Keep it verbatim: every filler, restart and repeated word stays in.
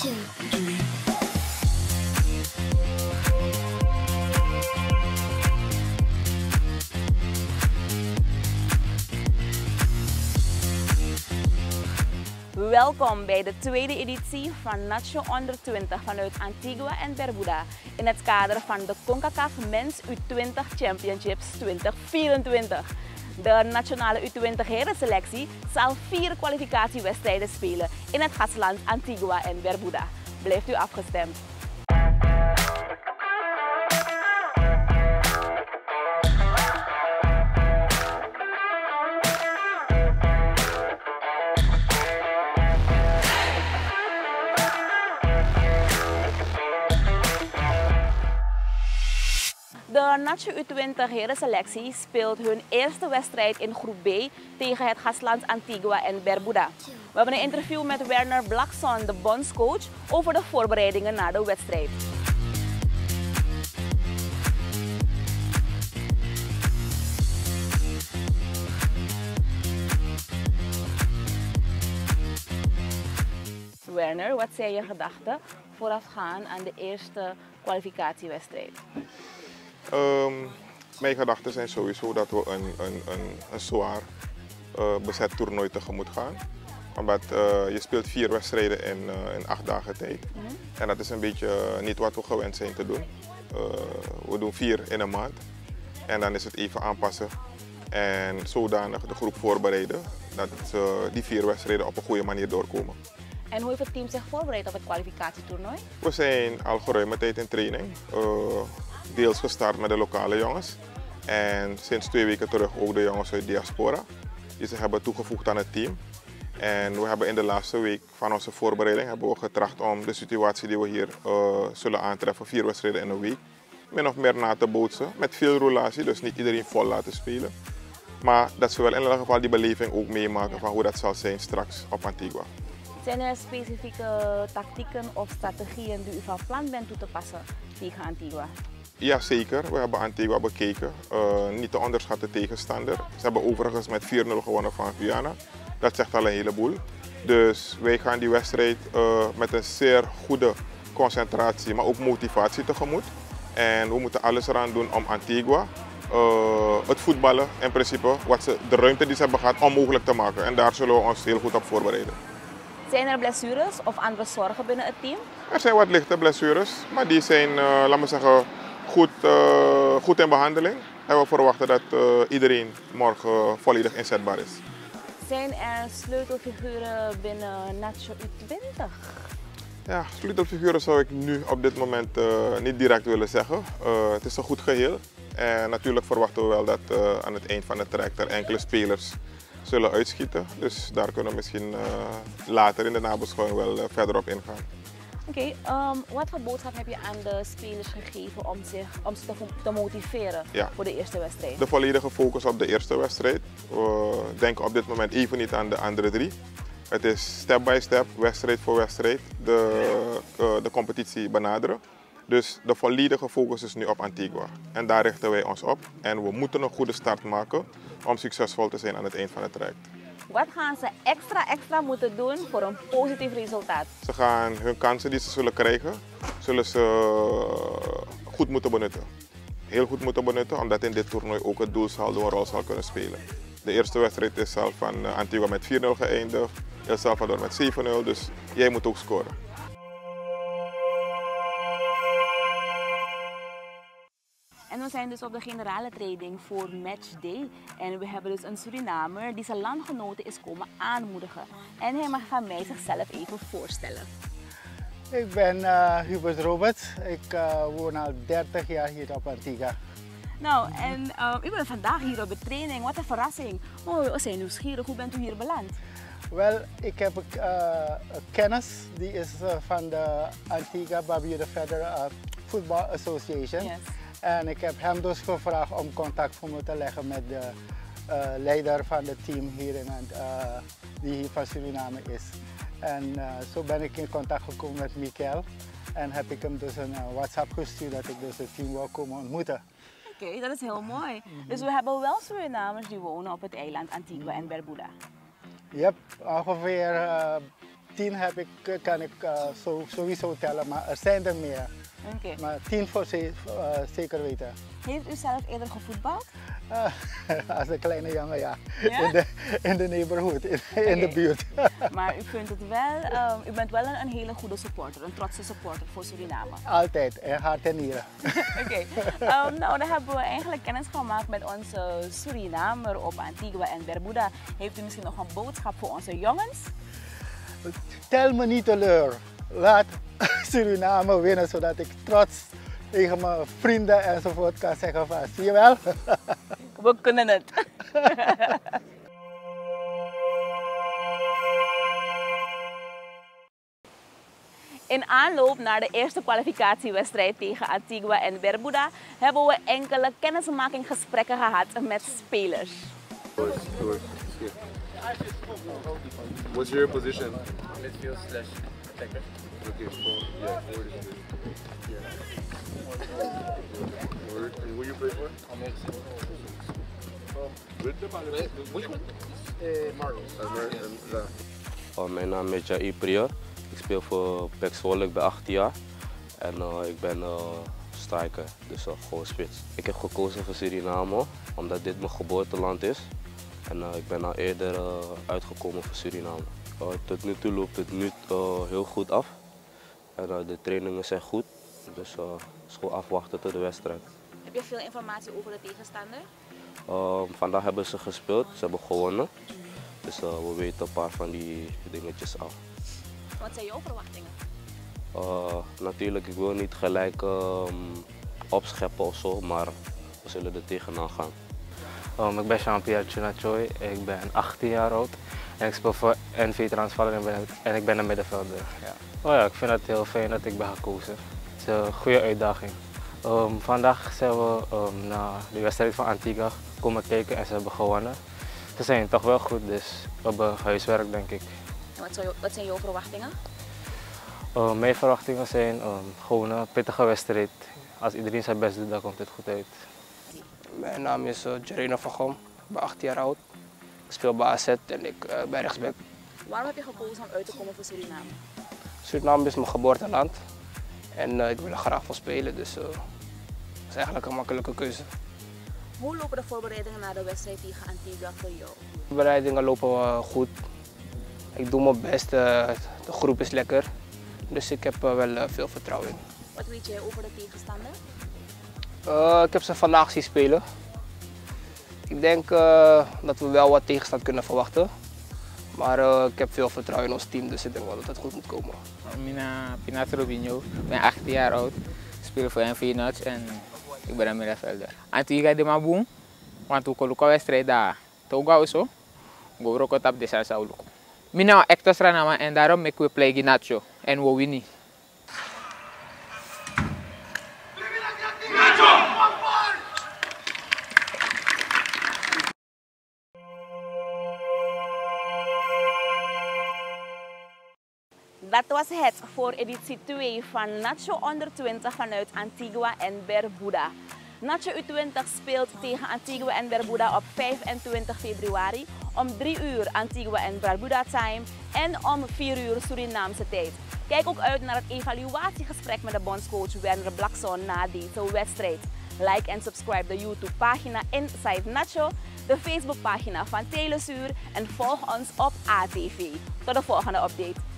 two, three. Welkom bij de tweede editie van Nacho onder twintig vanuit Antigua en Barbuda in het kader van de CONCACAF Men's U twintig Championships twintig vierentwintig. De nationale U twintig herenselectie zal vier kwalificatiewedstrijden spelen in het gastland Antigua en Barbuda. Blijft u afgestemd. De Nacho U twintig herenselectie speelt hun eerste wedstrijd in groep B tegen het gastland Antigua en Barbuda. We hebben een interview met Werner Blackson, de bondscoach, over de voorbereidingen naar de wedstrijd. Werner, wat zijn je gedachten voorafgaan aan de eerste kwalificatiewedstrijd? Um, mijn gedachten zijn sowieso dat we een, een, een, een zwaar uh, bezet toernooi tegemoet gaan. Omdat uh, je speelt vier wedstrijden in, uh, in acht dagen tijd. Mm-hmm. En dat is een beetje niet wat we gewend zijn te doen. Uh, we doen vier in een maand. En dan is het even aanpassen en zodanig de groep voorbereiden dat uh, die vier wedstrijden op een goede manier doorkomen. En hoe heeft het team zich voorbereid op het kwalificatietoernooi? We zijn al geruime tijd in training. Uh, Deels gestart met de lokale jongens en sinds twee weken terug ook de jongens uit diaspora die zich hebben toegevoegd aan het team. En we hebben in de laatste week van onze voorbereiding hebben we getracht om de situatie die we hier uh, zullen aantreffen, vier wedstrijden in een week, min of meer na te bootsen met veel roulatie, dus niet iedereen vol laten spelen. Maar dat ze wel in ieder geval die beleving ook meemaken van hoe dat zal zijn straks op Antigua. Zijn er specifieke tactieken of strategieën die u van plan bent toe te passen tegen Antigua? Jazeker, we hebben Antigua bekeken. Uh, niet te onderschatten tegenstander. Ze hebben overigens met vier nul gewonnen van Guyana. Dat zegt al een heleboel. Dus wij gaan die wedstrijd uh, met een zeer goede concentratie, maar ook motivatie tegemoet. En we moeten alles eraan doen om Antigua, uh, het voetballen in principe, wat ze, de ruimte die ze hebben gehad, onmogelijk te maken. En daar zullen we ons heel goed op voorbereiden. Zijn er blessures of andere zorgen binnen het team? Er zijn wat lichte blessures, maar die zijn, uh, laten we zeggen, Goed, uh, goed in behandeling en we verwachten dat uh, iedereen morgen volledig inzetbaar is. Zijn er sleutelfiguren binnen Nacho U twintig? Ja, sleutelfiguren zou ik nu op dit moment uh, niet direct willen zeggen. Uh, het is een goed geheel en natuurlijk verwachten we wel dat uh, aan het eind van de traject er enkele spelers zullen uitschieten. Dus daar kunnen we misschien uh, later in de nabeschouwing wel uh, verder op ingaan. Oké, okay, um, wat voor boodschap heb je aan de spelers gegeven om, zich, om ze te, te motiveren ja. voor de eerste wedstrijd? De volledige focus op de eerste wedstrijd. We denken op dit moment even niet aan de andere drie. Het is step by step, wedstrijd voor wedstrijd, de, uh, de competitie benaderen. Dus de volledige focus is nu op Antigua. En daar richten wij ons op. En we moeten een goede start maken om succesvol te zijn aan het eind van het traject. Wat gaan ze extra extra moeten doen voor een positief resultaat? Ze gaan hun kansen die ze zullen krijgen, zullen ze goed moeten benutten. Heel goed moeten benutten, omdat in dit toernooi ook het doelsaldo een rol zal kunnen spelen. De eerste wedstrijd is zelf van Antigua met vier nul geëindigd, El Salvador met zeven nul, dus jij moet ook scoren. En we zijn dus op de generale training voor matchday. En we hebben dus een Surinamer die zijn landgenoten is komen aanmoedigen. En hij mag van mij zichzelf even voorstellen. Ik ben uh, Hubert Robert. Ik uh, woon al dertig jaar hier op Antigua. Nou, en uh, u bent vandaag hier op de training. Wat een verrassing. Oh, we zijn nieuwsgierig. Hoe bent u hier beland? Wel, ik heb uh, een kennis. Die is uh, van de Antigua Barbuda Federal uh, Football Association. Yes. En ik heb hem dus gevraagd om contact voor me te leggen met de uh, leider van het team hier, in, uh, die hier van Suriname is. En uh, zo ben ik in contact gekomen met Mikael en heb ik hem dus een uh, WhatsApp gestuurd dat ik dus het team wil komen ontmoeten. Oké, okay, dat is heel mooi. Mm-hmm. Dus we hebben wel Surinamers die wonen op het eiland Antigua en Barbuda. Yep, ongeveer uh, tien heb ik, kan ik uh, zo, sowieso tellen, maar er zijn er meer. Okay. Maar tien voor ze, uh, zeker weten. Heeft u zelf eerder gevoetbald? Uh, als een kleine jongen, ja. Ja? In, de, in de neighborhood, in, okay. in de buurt. Maar u vindt het wel, um, u bent wel een, een hele goede supporter, een trotse supporter voor Suriname. Altijd, in hart en nieren. Oké, okay. um, nou dan hebben we eigenlijk kennis gemaakt met onze Surinamer op Antigua en Barbuda. Heeft u misschien nog een boodschap voor onze jongens? Tel me niet teleur. Laat Suriname winnen, zodat ik trots tegen mijn vrienden enzovoort kan zeggen van, zie je wel? We kunnen het. In aanloop naar de eerste kwalificatiewedstrijd tegen Antigua en Barbuda hebben we enkele kennismakinggesprekken gehad met spelers. What's your position? Midfield slash attacker. Okay, so yeah, forward is good. Yeah. Forward. And who you play for? With the ball. Which one? Uh, Marcos. Uh, Mar- and, uh, Oh, mijn naam is Jair Prior. Ik speel voor P E C Zwolle, ik ben achttien jaar. En uh, ik ben uh, striker, dus uh, gewoon spits. Ik heb gekozen voor Suriname, omdat dit mijn geboorteland is. En uh, ik ben al eerder uh, uitgekomen voor Suriname. Uh, tot nu toe loopt het nu uh, heel goed af. En uh, de trainingen zijn goed, dus uh, het is gewoon afwachten tot de wedstrijd. Heb je veel informatie over de tegenstander? Uh, vandaag hebben ze gespeeld, ze hebben gewonnen. Dus uh, we weten een paar van die dingetjes af. Wat zijn jouw verwachtingen? Uh, natuurlijk, ik wil niet gelijk uh, opscheppen of zo, maar we zullen er tegenaan gaan. Um, ik ben Jean-Pierre Chunachoy, ik ben achttien jaar oud en ik speel voor N V Transvaal en, ben, en ik ben een middenvelder. Ja. Oh ja, ik vind het heel fijn dat ik ben gekozen. Het is een goede uitdaging. Um, vandaag zijn we um, naar de wedstrijd van Antigua komen kijken en ze hebben gewonnen. Ze zijn toch wel goed, dus we hebben huiswerk denk ik. En wat, jou, wat zijn jouw verwachtingen? Uh, mijn verwachtingen zijn um, gewoon een pittige wedstrijd. Als iedereen zijn best doet, dan komt het goed uit. Mijn naam is uh, Jerino van Gom, ik ben achttien jaar oud. Ik speel bij A Z en ik uh, ben rechtsback. Waarom heb je gekozen om uit te komen voor Suriname? Suriname is mijn geboorteland en uh, ik wil er graag voor spelen, dus uh, dat is eigenlijk een makkelijke keuze. Hoe lopen de voorbereidingen naar de wedstrijd tegen Antigua voor jou? De voorbereidingen lopen uh, goed. Ik doe mijn best, uh, de groep is lekker, dus ik heb uh, wel uh, veel vertrouwen in. Wat weet jij over de tegenstander? Uh, ik heb ze vandaag zien spelen. Ik denk uh, dat we wel wat tegenstand kunnen verwachten. Maar uh, ik heb veel vertrouwen in ons team, dus ik denk wel dat het goed moet komen. Ik ben Pinato Robinho, ik ben achttien jaar oud, ik speel voor N V Nuts en ik ben een middenvelder. Antigua de Maboom, want we kunnen wedstrijd daar. Toga also, we roken op de salsa uluko. Ik ben Hector Ranama en daarom ik we play Ginacho en we winnen. Dat was het voor editie twee van Nacho onder twintig vanuit Antigua en Barbuda. Nacho U twintig speelt tegen Antigua en Barbuda op vijfentwintig februari om drie uur Antigua en Barbuda time en om vier uur Surinaamse tijd. Kijk ook uit naar het evaluatiegesprek met de bondscoach Werner Blackson na deze wedstrijd. Like en subscribe de YouTube pagina Inside Nacho, de Facebook pagina van Telesuur en volg ons op A T V. Tot de volgende update.